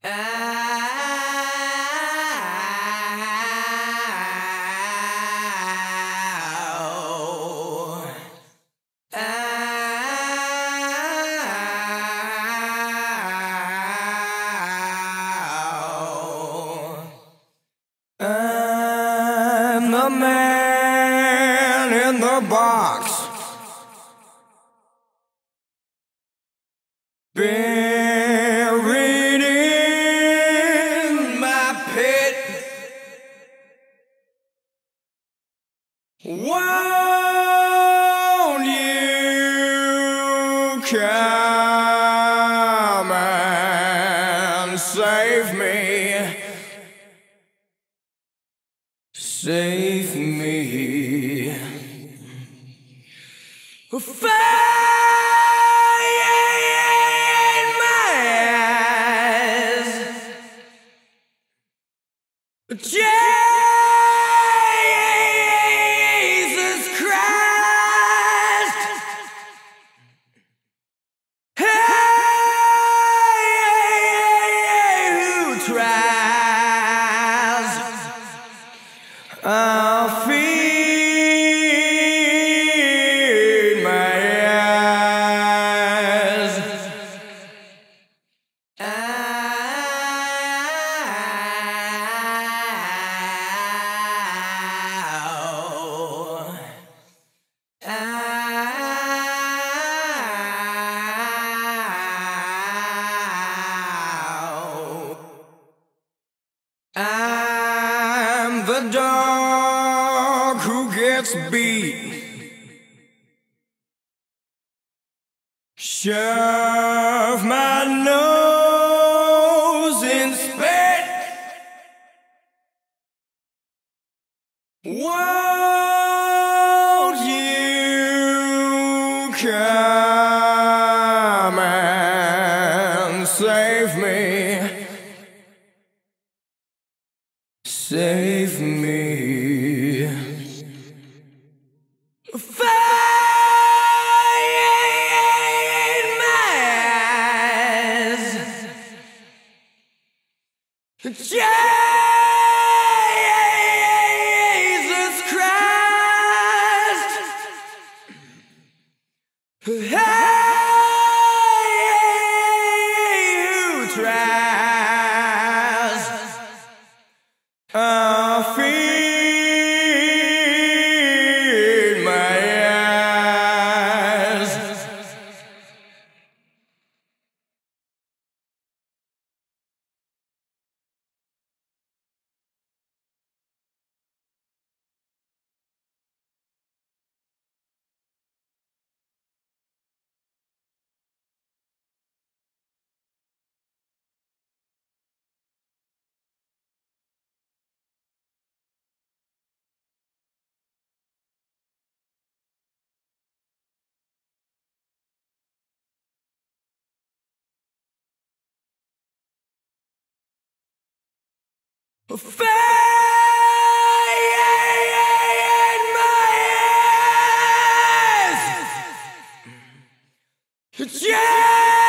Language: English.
I'm the man in the box, buried in my pit. Won't you come and save me? Save me. Fire in my eyes, Jesus Christ. Hey, who tries? I'll feed my eyes. I'm the dog who gets beat, shove my nose in spit. Won't you come and save me? Save me. Fire in my eyes, Jesus Christ. Hey, who tries? I'll feed my eyes. Fire in my eyes,